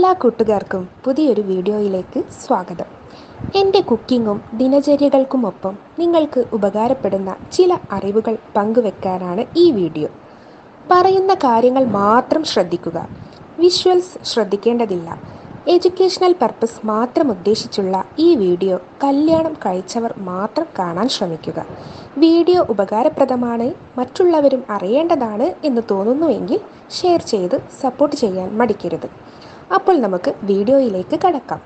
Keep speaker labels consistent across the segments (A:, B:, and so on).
A: എല്ലാ കൂട്ടുകാർക്കും പുതിയൊരു വീഡിയോയിലേക്ക് സ്വാഗതം. എൻ്റെ കുക്കിങ്ങും ദിനചര്യകൾക്കുമൊപ്പം നിങ്ങൾക്ക് ഉപകാരപ്പെടുന്ന ചില അറിവുകൾ പങ്കുവെക്കാനാണ് ഈ വീഡിയോ. പറയുന്ന കാര്യങ്ങൾ മാത്രം ശ്രദ്ധിക്കുക. വിഷ്വൽസ് ശ്രദ്ധിക്കേണ്ടതില്ല. എഡ്യൂക്കേഷണൽ പർപ്പസ് മാത്രം ഉദ്ദേശിച്ചുള്ള ഈ വീഡിയോ കല്യാണം കഴിച്ചവർ മാത്രം കാണാൻ ശ്രമിക്കുക. വീഡിയോ ഉപകാരപ്രദമാണ്, മറ്റുള്ളവരും അറിയേണ്ടതാണ് എന്ന് തോന്നുന്നുവെങ്കിൽ ഷെയർ ചെയ്ത് സപ്പോർട്ട് ചെയ്യാൻ മടിക്കരുത്. അപ്പോൾ നമുക്ക് വീഡിയോയിലേക്ക് കടക്കാം.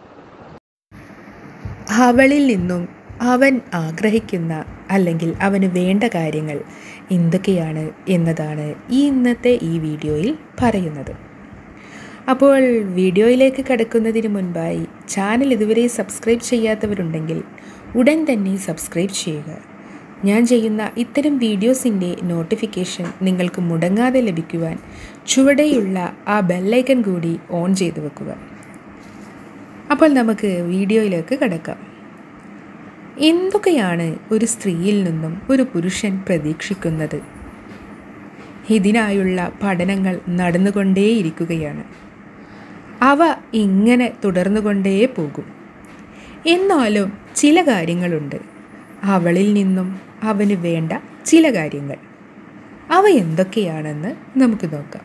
B: അവളിൽ നിന്നും അവൻ ആഗ്രഹിക്കുന്ന അല്ലെങ്കിൽ അവന് വേണ്ട കാര്യങ്ങൾ എന്തൊക്കെയാണ് എന്നതാണ് ഇന്നത്തെ ഈ വീഡിയോയിൽ പറയുന്നത്. അപ്പോൾ വീഡിയോയിലേക്ക് കടക്കുന്നതിന് മുൻപായി ചാനൽ ഇതുവരെ സബ്സ്ക്രൈബ് ചെയ്യാത്തവരുണ്ടെങ്കിൽ ഉടൻ തന്നെ സബ്സ്ക്രൈബ് ചെയ്യുക. ഞാൻ ചെയ്യുന്ന ഇത്തരം വീഡിയോസിൻ്റെ നോട്ടിഫിക്കേഷൻ നിങ്ങൾക്ക് മുടങ്ങാതെ ലഭിക്കുവാൻ ചുവടെയുള്ള ആ ബെല്ലൈക്കൺ കൂടി ഓൺ ചെയ്തു വെക്കുക. അപ്പോൾ നമുക്ക് വീഡിയോയിലേക്ക് കടക്കാം. എന്തൊക്കെയാണ് ഒരു സ്ത്രീയിൽ നിന്നും ഒരു പുരുഷൻ പ്രതീക്ഷിക്കുന്നത്? ഇതിനായുള്ള പഠനങ്ങൾ നടന്നുകൊണ്ടേയിരിക്കുകയാണ്. അവ ഇങ്ങനെ തുടർന്നുകൊണ്ടേ പോകും. എന്നാലും ചില കാര്യങ്ങളുണ്ട്, അവളിൽ നിന്നും അവന് വേണ്ട ചില കാര്യങ്ങൾ. അവ എന്തൊക്കെയാണെന്ന് നമുക്ക് നോക്കാം.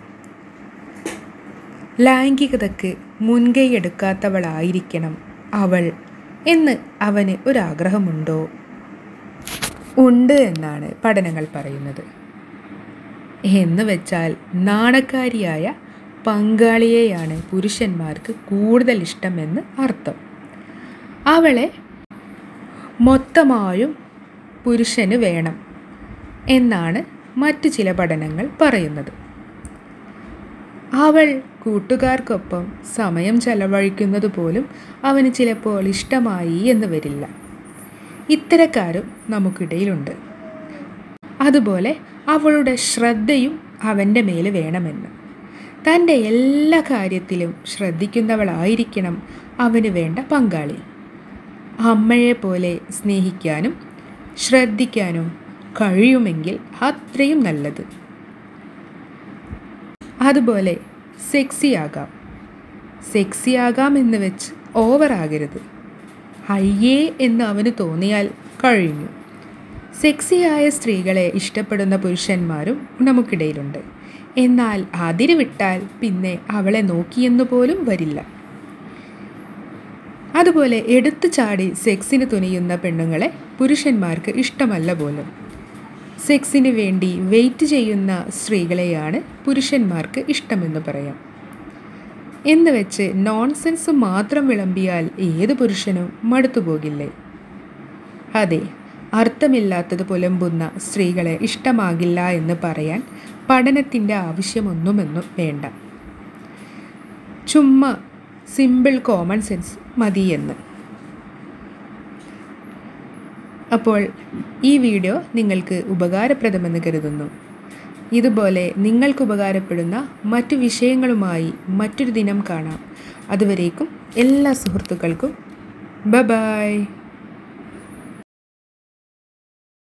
B: ലൈംഗികതയ്ക്ക് മുൻകൈയെടുക്കാത്തവളായിരിക്കണം അവൾ എന്ന് അവന് ഒരാഗ്രഹമുണ്ടോ? ഉണ്ട് എന്നാണ് പഠനങ്ങൾ പറയുന്നത്. എന്ന് വെച്ചാൽ നാണക്കാരിയായ പങ്കാളിയെയാണ് പുരുഷന്മാർക്ക് കൂടുതൽ ഇഷ്ടമെന്ന് അർത്ഥം. അവളെ മൊത്തമായും പുരുഷന് വേണം എന്നാണ് മറ്റു ചില പഠനങ്ങൾ പറയുന്നത്. അവൾ കൂട്ടുകാർക്കൊപ്പം സമയം ചെലവഴിക്കുന്നത് പോലും അവന് ചിലപ്പോൾ ഇഷ്ടമായി എന്ന് വരില്ല. ഇത്തരക്കാരും നമുക്കിടയിലുണ്ട്. അതുപോലെ അവളുടെ ശ്രദ്ധയും അവൻ്റെ മേൽ വേണമെന്ന്. തൻ്റെ എല്ലാ കാര്യത്തിലും ശ്രദ്ധിക്കുന്നവളായിരിക്കണം അവന് വേണ്ട പങ്കാളി. അമ്മയെപ്പോലെ സ്നേഹിക്കാനും ശ്രദ്ധിക്കാനും കഴിയുമെങ്കിൽ അത്രയും നല്ലത്. അതുപോലെ സെക്സി ആകാം എന്ന് വെച്ച് ഓവറാകരുത്. അയ്യേ എന്ന് അവന് തോന്നിയാൽ കഴിഞ്ഞു. സെക്സിയായ സ്ത്രീകളെ ഇഷ്ടപ്പെടുന്ന പുരുഷന്മാരും നമുക്കിടയിലുണ്ട്. എന്നാൽ അതിര് വിട്ടാൽ പിന്നെ അവളെ നോക്കിയെന്നു പോലും വരില്ല. അതുപോലെ എടുത്തു ചാടി സെക്സിന് തുനിയുന്ന പെണ്ണുങ്ങളെ പുരുഷന്മാർക്ക് ഇഷ്ടമല്ല പോലും. സെക്സിന് വേണ്ടി വെയിറ്റ് ചെയ്യുന്ന സ്ത്രീകളെയാണ് പുരുഷന്മാർക്ക് ഇഷ്ടമെന്ന് പറയാം. എന്ന് വെച്ച് നോൺസെൻസ് മാത്രം വിളമ്പിയാൽ ഏത് പുരുഷനും മടുത്തുപോകില്ലേ? അതെ, അർത്ഥമില്ലാത്തത് പുലമ്പുന്ന സ്ത്രീകളെ ഇഷ്ടമാകില്ല എന്ന് പറയാൻ പഠനത്തിൻ്റെ ആവശ്യമൊന്നുമെന്നും വേണ്ട. ചുമ്മാ സിമ്പിൾ കോമൺ സെൻസ് മതിയെന്ന്. അപ്പോൾ ഈ വീഡിയോ നിങ്ങൾക്ക് ഉപകാരപ്രദമെന്ന് കരുതുന്നു. ഇതുപോലെ നിങ്ങൾക്ക് ഉപകാരപ്പെടുന്ന മറ്റു വിഷയങ്ങളുമായി മറ്റൊരു ദിനം കാണാം. അതുവരേക്കും എല്ലാ സുഹൃത്തുക്കൾക്കും ബൈ.